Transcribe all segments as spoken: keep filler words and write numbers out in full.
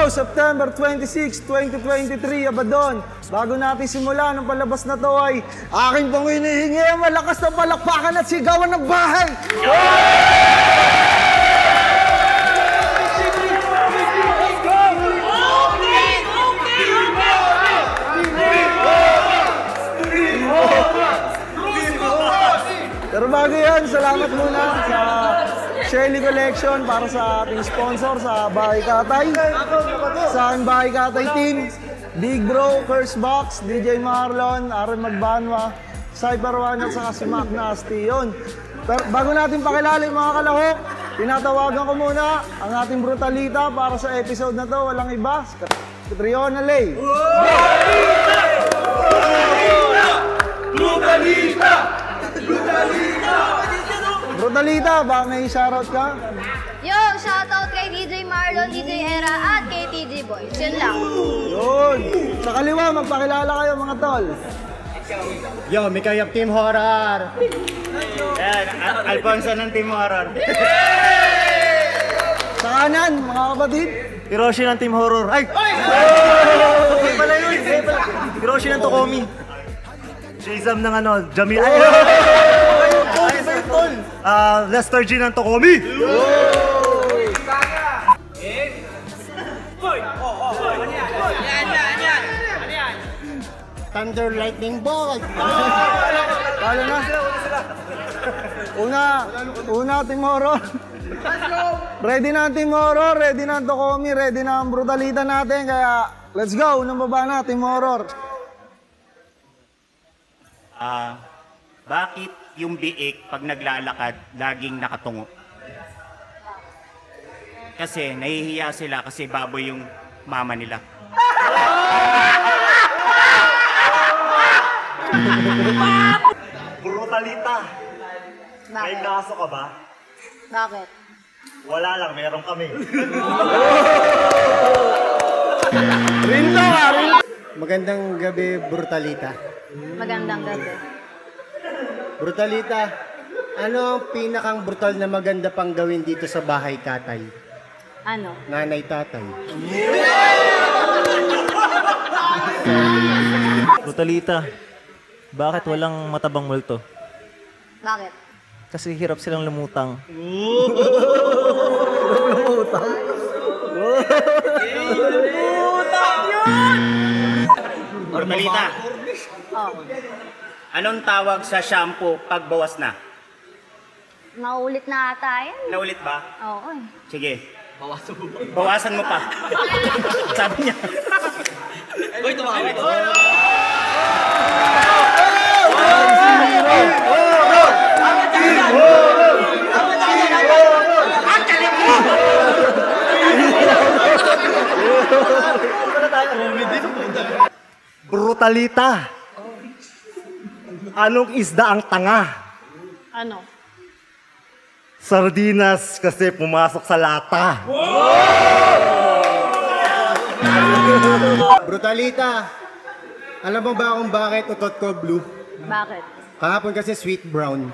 Go! September twenty-sixth, twenty twenty-three, Abadon. Bago natin simulan ang palabas na to ay aking pong hinihingi ang malakas na palakpakan at sigawan ng bahay! Pero bago yan, salamat muna sa Shelly Collection para sa ating sponsor sa Bahay Katay. Sa aking Bahay Katay team, Big Bro, Curse Box, D J Marlon, Aaron Magbanwa, Cyber One at saka si Mac Nasty. Yun. Pero bago natin pakilala yung mga kalahok, tinatawagan ko muna ang ating Brutalita para sa episode na to. Walang iba, Catriona Lay. Brutalita! Brutalita! Brutalita, ba may shoutout ka? Yo, shoutout kay D J Marlon, D J Era at kay T G Boys. Yun lang. Yun. Sa kaliwa, magpakilala kayo mga tol. Yo, Mikay of Team Horror. Yan, Al Alfonso ng Team Horror. Sa kanan, mga kapatid. Hiroshi ng Team Horror. Ay! Ay pala yun. Hiroshi ng Tokomi. Shazam ng ano, Jamil. Ay! Ay, tol. Ah, Lester G ng Tokomi. Thunder Lightning Bolt. Kala na. Una, una Team Horror. Ready na ang Team Horror, ready na ang Tokomi, ready na ang Brutalita natin. Kaya, let's go. Unang baba na, Team Horror. Ah, uh, bakit yung biik pag naglalakad laging nakatungo? Kasi nahihiya sila kasi baboy yung mama nila. Brutalita. May kaso ka ba? Bakit? Wala lang, meron kami. Rinto ka, rinto. Magandang gabi, Brutalita. Magandang gabi. Brutalita, ano ang pinakang brutal na maganda pang gawin dito sa Bahay Katay? Ano? Nanay tatay. Brutalita, bakit walang matabang multo? Bakit? Kasi hirap silang lumutang. Lumutang? Lumutang yun! Brutalita, Oh. anong tawag sa shampoo pag bawas na? Maulit na ata yan. Naulit ba? Oo eh. Sige. Bawasan mo pa. Bawasan mo pa. Sabi niya. Uy, tumawag. Brutalita, anong isda ang tanga? Ano? Sardinas kasi pumasok sa lata. Brutalita, alam mo ba kung bakit utot ko blue? Bakit? Kahapon kasi sweet brown.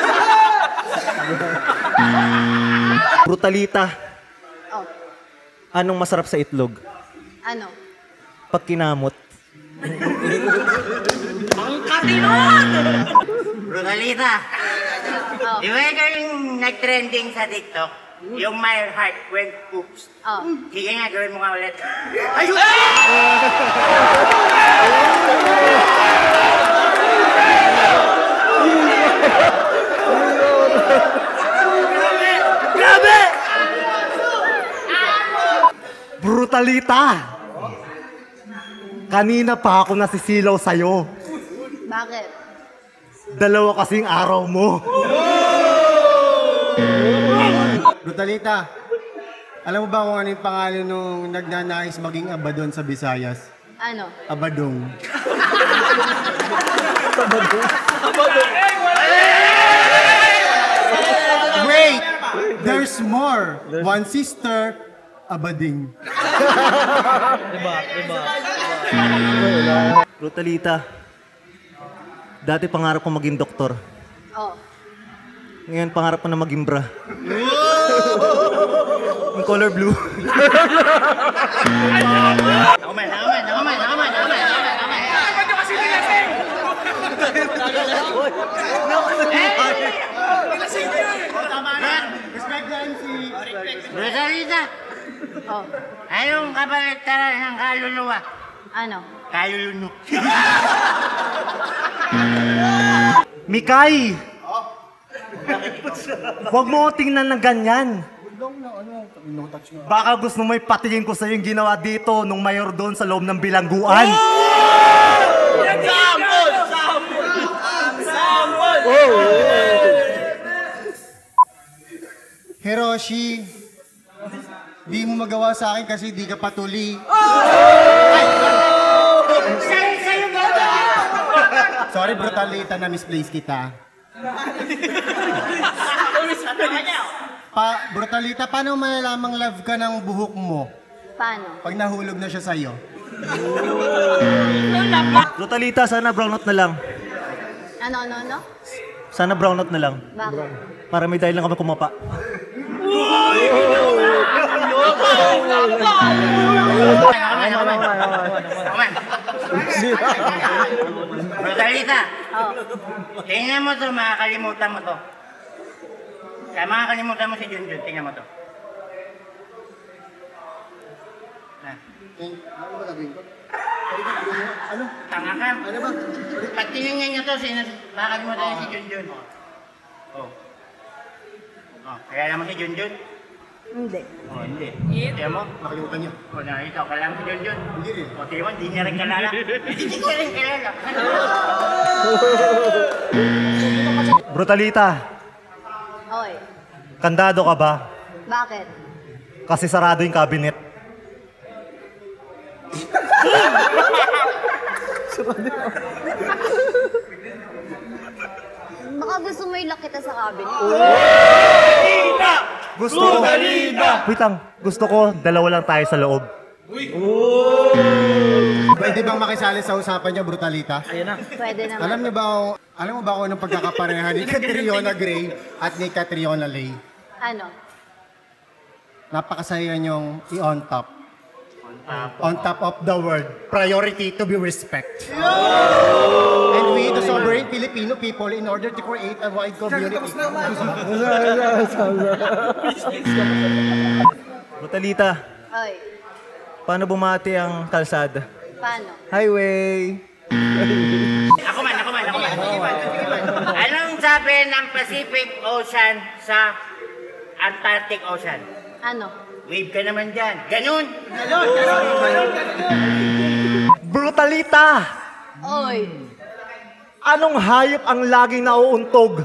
Brutalita, Oh. anong masarap sa itlog? Ano? Pag kinamot. Brutalita, Oh. di ba yung nag-trending sa TikTok? Yung my heart went oops. Oh. Sige nga, gawin mo nga ulit. Ayun! Grabe! Brutalita! Kanina pa ako nasisilaw sa'yo. Bakit? Dalawa kasing araw mo. Brutalita, alam mo ba kung ano yung pangalan nung nagnanais maging abadon sa Visayas? Ano? Abadong. Wait! There's more. One sister, abading. Brutalita, dati pangarap ko maging doktor. Oh. Ngayon pangarap ko na maging bra. Yung color blue. Nakuman, nakuman, nakuman, nakuman, nakuman, nakuman. Ba't nyo kasi nilasing? Nilasing nyo eh! Tama na. Respect the M C. Rosalita, Oh, anong kabaliktaran ng kaluluwa? ano? Kalulunok. Mikay! Huwag mo ko tingnan ng ganyan. Baka gusto mo ipatingin ko sa'yo yung ginawa dito nung mayor doon sa loob ng bilangguan. Sample! Sample! Sample! Hiroshi, di mo magawa sa akin kasi di ka patuli. Sa'yo, sa'yo ba? Sorry, Brutalita, na misplace kita. Pa, Brutalita, paano malalamang love ka ng buhok mo Paano? pag nahulog na siya sa'yo? Brutalita, sana brownout na lang. Ano, ano, ano? Sana brownout na lang. Bakit? Para may dahil lang kami kumapa. Nakuman. Rosalita, Oh, tingnan mo to, makakalimutan mo to. Kaya makakalimutan mo si Junjun, tingnan mo to. Ah. Ano? Tanga ka. Ano ba? Pag tinignan niyo to, sinas makakalimutan niyo si Junjun. Oh. Oh, kaya naman si Junjun? hindi. Oh, hindi. Tingnan mo? Nakalimutan niyo. Oh, nakita ko lang si Junjun. Hindi rin. O, tingnan mo, hindi niya rin kalala. Hindi ko rin kalala. Brutalita, Oy, kandado ka ba? bakit? Kasi sarado yung cabinet. Baka gusto mo ilak kita sa cabinet. Gusto ko, wait lang, gusto ko dalawa lang tayo sa loob. Pwede bang makisali sa usapan niyo, Brutalita? Pwede naman. Alam niyo ba, ako- alam mo ba ako ng pagkakapareha ni Catriona Gray at ni Catriona Lay? Ano? Napakasaya niyong i-on top. On top of the world. Priority to be respect. And we, the sovereign Filipino people, in order to create a wide community. Brutalita, Oy, paano bumati ang kalsada? paano? Highway! Ako man, ako man, ako man. Anong sabi ng Pacific Ocean sa Atlantic Ocean? Ano? Wave ka naman dyan. Ganun. Brutalita! Oy, Anong hayop ang laging nauuntog?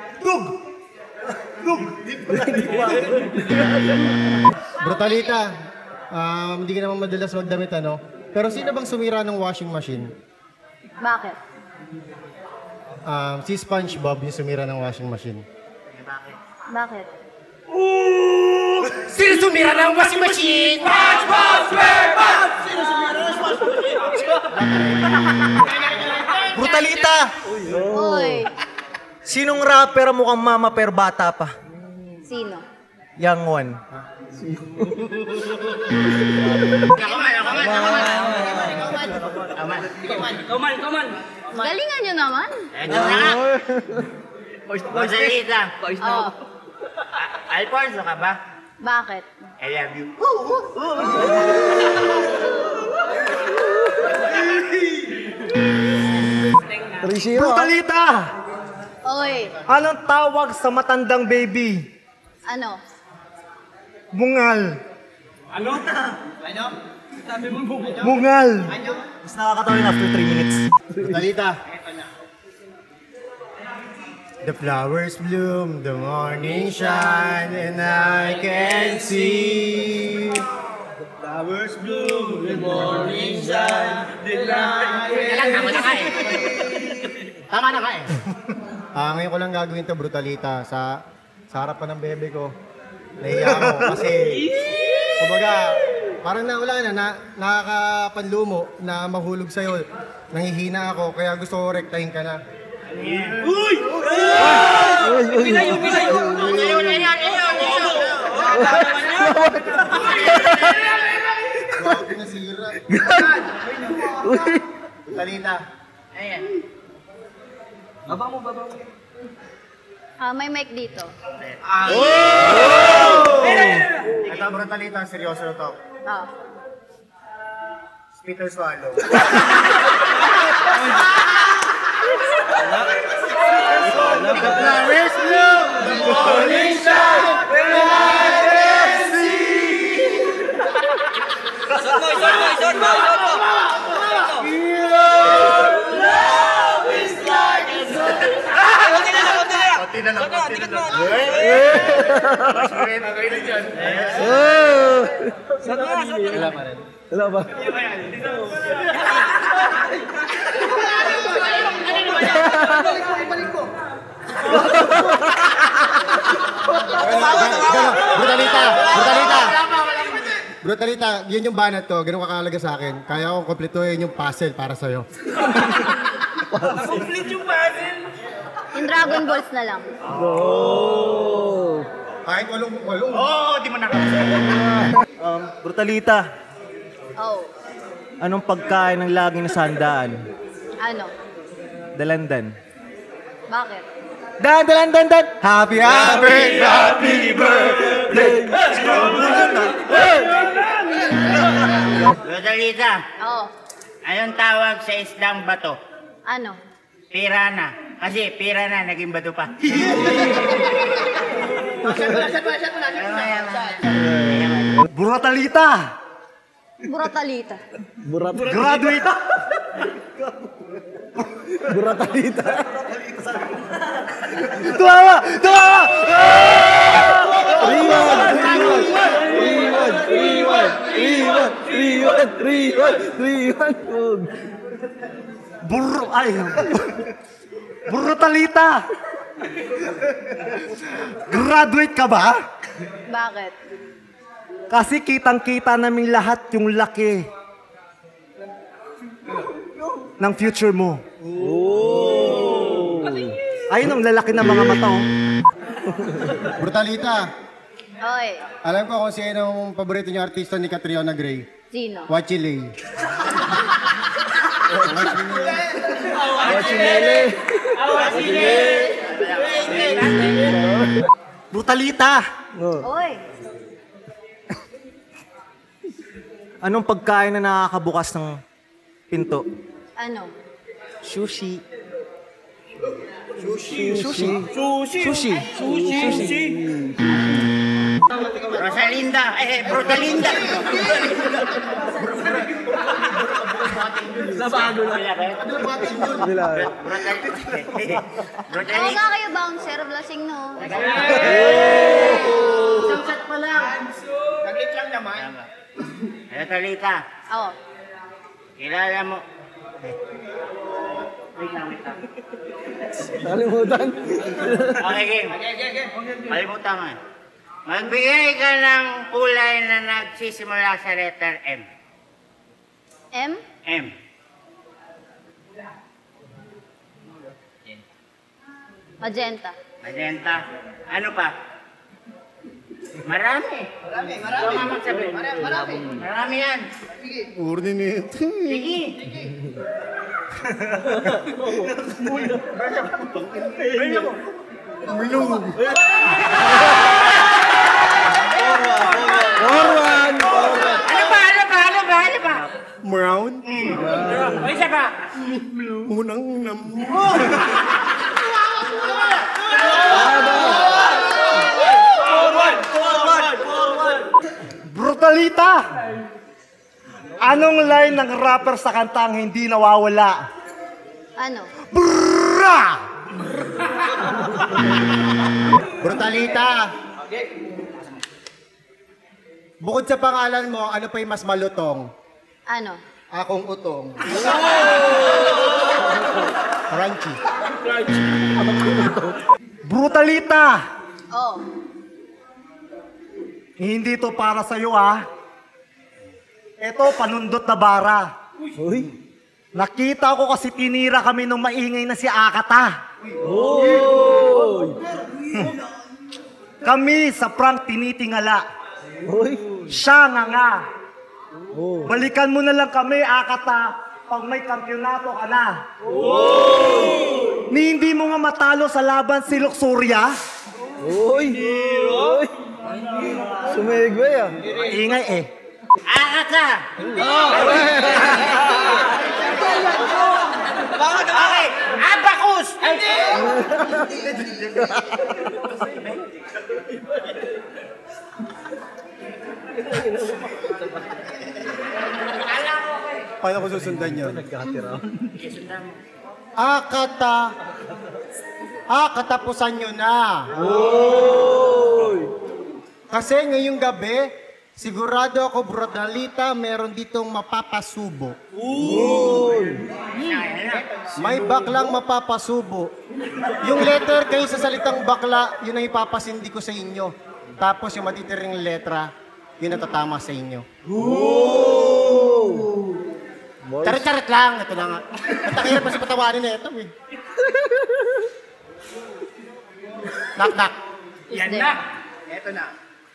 Brutalita, um, hindi ka naman madalas magdamit, ano? Pero sino bang sumira ng washing machine? bakit? Um, si SpongeBob yung sumira ng washing machine. Bakit? Sino sumira ng washing machine? SpongeBob SquarePants! Brutalita! Oy, Sinong rapper ang mukhang mama pero bata pa? sino? Young one. Ako man, ako man, ako man. Ako man. Galingan nyo naman. Eto na nga. Rosalita. Oh, Alfonso ka ba? bakit? I love you. three zero. Brutalita! Oy, Anong tawag sa matandang baby? ano? Mungal. Ano? Mungal. Mas nakakatawa yun after three minutes. Brutalita. The flowers bloom, the morning shine, and I can see. The flowers bloom, the morning shine, the night Tama na nga eh. Tama na nga eh. Ah, ngayon ko lang gagawin to, Brutalita, sa sa harapan ng bebe ko. Nahiya ako kasi, kumbaga, parang na wala na, na nakakapanlumo na mahulog sa'yo. Nangihina ako, kaya gusto ko rektahin ka na. Ayun, ayun, ayun, ayun. Grabe na sira. Brutalita. Ayan. Ah, may mic dito. Ito, Brutalita, seryoso na to. Oh. Spit or swallow. Wala ba? Brutalita! Brutalita! Brutalita, yun yung banat ko. Ganun kakalaga sa akin. Kaya akong kompletuhin yung puzzle para sa'yo. Yung Dragon Balls na lang. Oh. Kahit walong, walong. Oo, di mo nakakasya. Um, Brutalita, Oh. anong pagkain ng laging nasandaan? Ano? Dalandan. Bakit? Dan, dalan, dan, dan! Happy, happy, happy birthday! Rosalita, Oh. anong tawag sa isdang bato? Ano? Pirana. Kasi pirana, naging bato pa. Brutalita! Buratalita. Burat. Graduate! Buratalita. Tuwawa! Tuwawa! Riwan! Riwan! Riwan! Riwan! Riwan! Riwan! Riwan! Riwan! Bur... Ay... Brutalita! Graduate ka ba? Bakit? Kasi kitang-kita namin lahat yung laki ng future mo. Oh! Ayun ang lalaki ng mga mata, oh. Brutalita, Oy. alam ko kung sino ang paborito niyo artista ni Catriona Gray. Sino? Wachilay. Wachinele! Brutalita! Oh. Oy. Anong pagkain na nakakabukas ng pinto? Ano? Sushi. Sushi. Sushi. Sushi. Rosalinda, eh, Brutalinda. Nabago lang. Nila. Oo Brutalinda. nga kayo, bouncer. Blasing, no? Isang shot pa lang. Nagit lang naman. Rosalita, Oo. kilala mo. Wait lang, wait lang. Nakalimutan. Okay, game. Kalimutan mo. Magbigay ka ng kulay na nagsisimula sa letter M. M? M. Magenta. Magenta. Ano pa? Marami. Marami, marami. Ikaw nga magsabi. Marami, marami. Marami yan. Ordinate. Sige. Forwan! Ano ba? Ano ba? Ano ba? Ano ba? Brown. O isa pa. Unang nam. Brutalita! Anong line ng rapper sa kantang hindi nawawala? Ano? Brrra! Brutalita. Bukod sa pangalan mo, ano pa yung mas malutong? Ano? Akong utong. Crunchy. Brutalita! Oh. Hindi to para sa'yo, ah. Ito, panundot na bara. Uy! Nakita ko kasi tinira kami nung maingay na si Akata. Uy! Kami sa prank tinitingala. Uy. Siya nga nga. Oh. Balikan mo na lang kami, Akata, pag may kampyonato ka na. Ni hindi mo nga matalo sa laban si Luxuria. Uy. Uy. Sumigway ah. Ingay eh. Akata! Okay, Abacus! Paano ko susundan yun? Akata. Ah, katapusan nyo na. Kasi ngayong gabi, sigurado ako, Brothalita, meron ditong mapapasubo. May baklang mapapasubo. Yung letter kayo sa salitang bakla, yun ang ipapasindi ko sa inyo. Tapos yung matitiring letra, yun ang tatama sa inyo. Charit-charit lang, ito na nga. At ang hirap pa sa patawanin na ito eh. Knock-knock. Yan na. Ito na.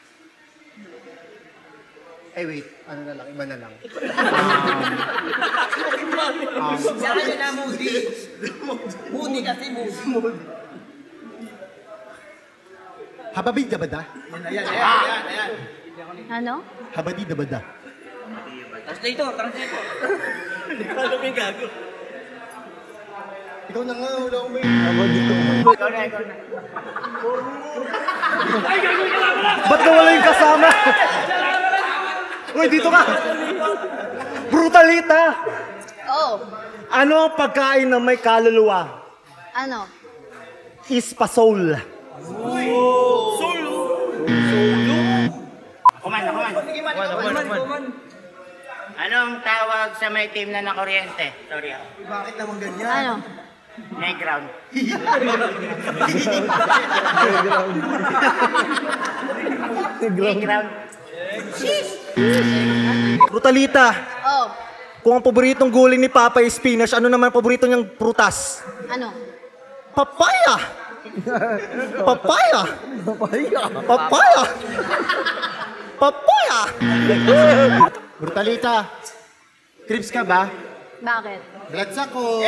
Ay wait, ano na lang, iba na lang. Um, Sa kanya na moody. Moody kasi moody. hababid da bada? Ayan, ayan, ayan, ayan. Ano? Habadi da bada? Translator, translator. Ano yung gago? Ikaw na nga, wala akong may... Ba't nawala yung kasama? Uy, dito ka! Brutalita! Oh. Ano ang pagkain na may kaluluwa? Ano? Ispasol. Kuman, kuman. Anong tawag sa may team na nakuryente? Sorry ah. Bakit naman ganyan? Ano? Playground. Playground. Brutalita, Oh. kung ang paboritong gulay ni Papa ay spinach, ano naman ang paborito niyang prutas? Ano? Papaya! Papaya! Papaya. Papaya! Papaya! Brutalita, crips ka ba? Bakit? Bloods ako.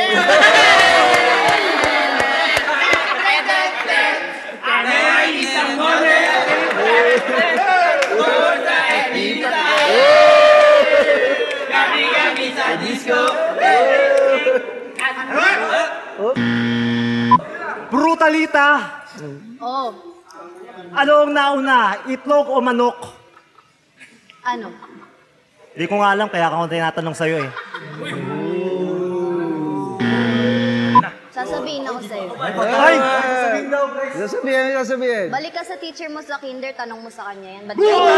Brutalita! Oh. Ano ang nauna? Itlog o manok? Ano? Hindi ko nga alam, kaya ako tinatanong sa'yo eh. Sasabihin ako sa'yo. Ay! Sasabihin, sasabihin. Balik ka sa teacher mo sa kinder, tanong mo sa kanya yan. Ba't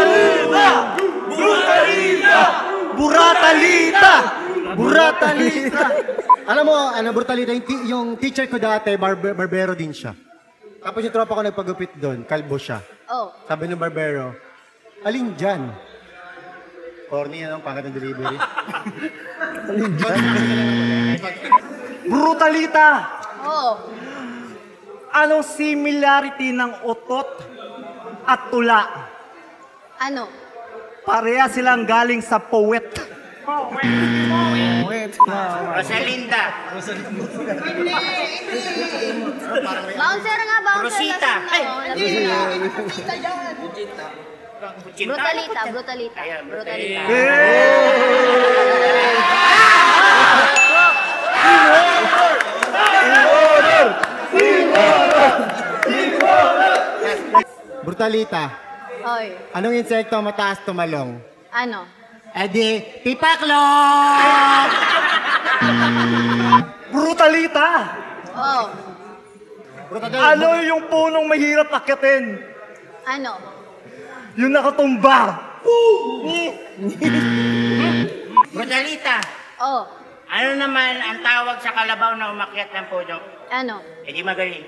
Buratalita! Buratalita! Alam mo, ano, Brutalita, yung, ti- yung teacher ko dati, barbe- barbero din siya. Tapos yung tropa ko nagpagupit doon, kalbo siya. Oh. Sabi ng barbero, alin dyan? Corny yan ang pangkat ng delivery. Brutalita! Oh. Anong similarity ng utot at tula? Ano? Pareha silang galing sa poet. Rosalinda. Bouncer nga, bouncer. Rosita. Lasing na, oh. Lasing na. Puchinta. Brutalita, brutalita. Brutalita. Brutalita, Hoy. anong insekto mataas tumalong? Ano? Eh di, tipaklong! Brutalita! Oh. Brutalita, Ano yung punong mahirap akyatin? Ano? Yung nakatumba. Brutalita. Oh. Ano naman ang tawag sa kalabaw na umakyat ng puno? Ano? Eh di magaling.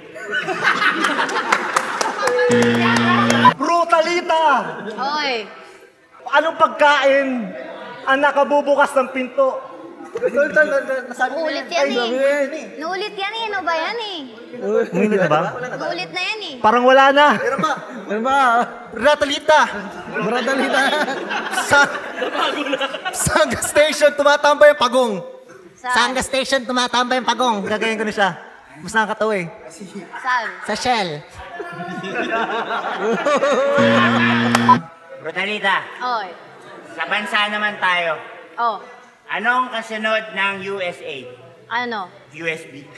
Brutalita! Hoy. Anong pagkain ang nakabubukas ng pinto Tol, tol, tol, tol. Nasabi mo Ulit yan. yan eh. Sabihin. Naulit yan eh. Ano ba yan eh? Uminit na ba? Naulit na yan eh. Parang wala na. Meron pa. Ano ba? Ratalita. Bratalita. Sa... Sangga Station, tumatambay ang pagong. Saan? Sangga Station, tumatambay ang pagong. Gagayin ko na siya. Mas nakakatawa eh. Saan? Sa Shell. Brutalita, Oy. sa bansa naman tayo. Oh. Anong kasunod ng U S A? Ano? U S B.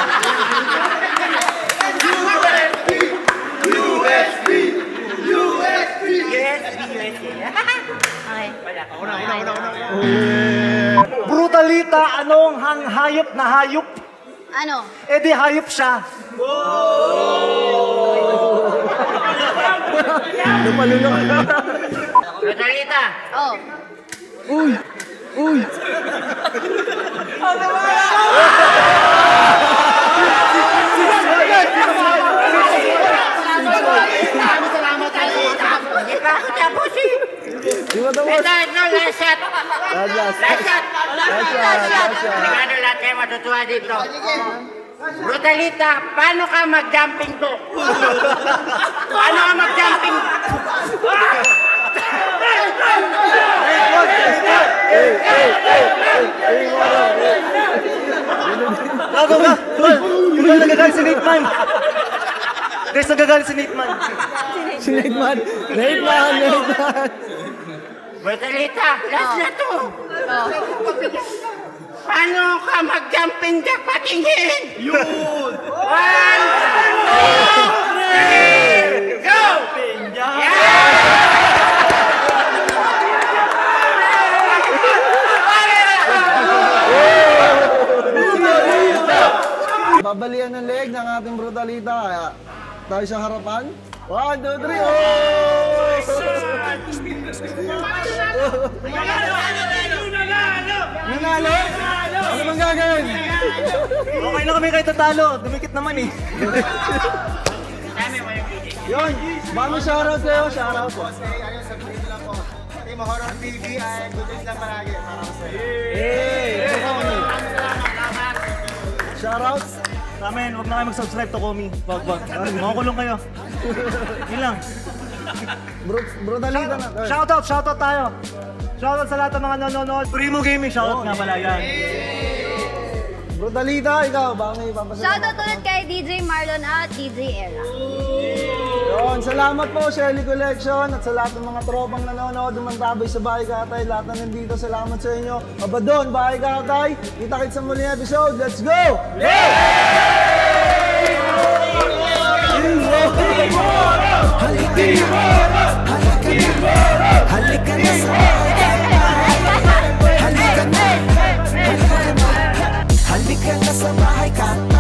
U S B, U S A. Okay. Wala. Una, una, una, una. Brutalita, anong hang hayop na hayop? Ano? Eh di hayop siya. Napalunok na. Brutalita, Oh. Uy! Uy! hindi pa ako tapos eh. Di ba tapos? Ito, ito, last shot. Last, last. Last shot. Last shot, last shot. Sigurado lahat kayo matutuwa dito. Brutalita, paano ka mag-jumping to? Paano ka mag-jumping? Gago ka! Tol! Tol, nagagalit si Nate Man! Guys, nagagalit si Nate Man! Si Nate Man! Nate Man! Nate Man! Brutalita, last na to. Oh. Paano ka mag-jumping jack patingin? Yun! One, two, three, go! Babalian ng leg ng ating Brutalita. Kaya tayo sa harapan. One, two, three. Oh! Nanalo? Ano bang gagawin? Okay lang kami kahit tatalo. Dumikit naman eh. Yun. Mami, shoutout kayo. Shoutout po. Ayun, sabihin ko lang po. Team Horror T V ay good news lang palagi. Para sa Hey! Shoutout. Sa amin, huwag na kayo mag-subscribe to Komi. Wag, wag. Makakulong kayo. Yun lang. Bro, Brutalita na. Ay. Shoutout, shoutout tayo. Shoutout sa lahat ng mga nanonood. Primo Gaming, shoutout nga pala yan. Brutalita, ikaw. Baka may papasabi. Shoutout ulit kay D J Marlon at D J Era. Yun, salamat po Shelly Collection at sa lahat ng mga tropang nanonood dumantaboy sa Bahay Katay. Lahat na nandito, salamat sa inyo. Abadon, Bahay Katay. Kita-kits sa muling episode. Let's go! Halika na sa Halika na Halika na sa Bahay Katay.